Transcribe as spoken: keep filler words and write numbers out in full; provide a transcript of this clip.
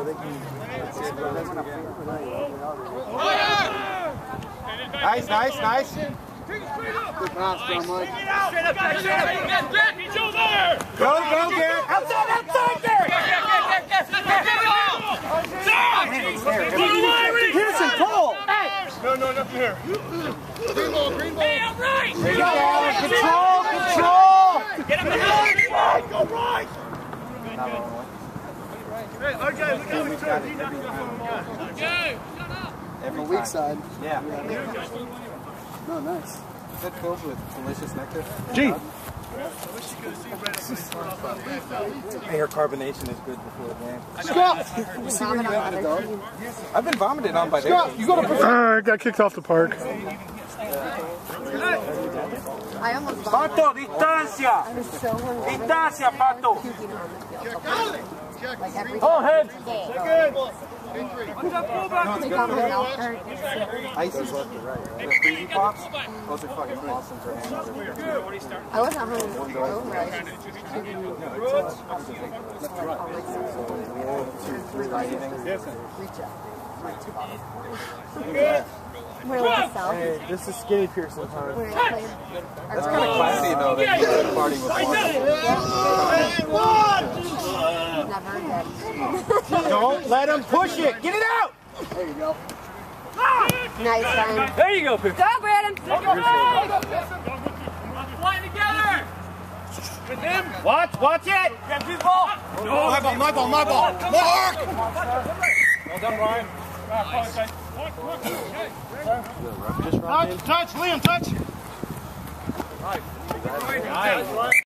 Nice, nice, nice. Good pass, John Mike. Go, go, Garrett. Outside, outside, Garrett. Pearson, pull. No, no, nothing here. Green ball, green ball. Hey, out right. There you go. Control, control. Get him behind. Go right. Hey, R J, look how he's trying to beat that. From a weak side. Yeah. No, nice. Is that filled with delicious nectar? G. Air carbonation is good before the game. Scott! You see where you have to go? I've been vomited on by Scott, their you gotta put Uh, got kicked off the park. I almost Pato, distancia! I was so hungry. Distancia, Pato! Like every Oh, head! They got my mouth hurt. Ices left and right. The freezy pops? Those are fucking awesome for hangover. I wasn't hungry before. I was Where was the south? Hey, this is Skinny Pearson time. Where I played. That's kind of classy though that you had a party with Never again. Don't let him push it! Get it out! There you go. Nice time. There you go, Pearson. Go, Brandon! Flying together. With him. Watch, watch it! Get his ball. No. My ball, my ball, my ball. Mark! Well done, Ryan. Touch, touch, Liam, touch. Nice.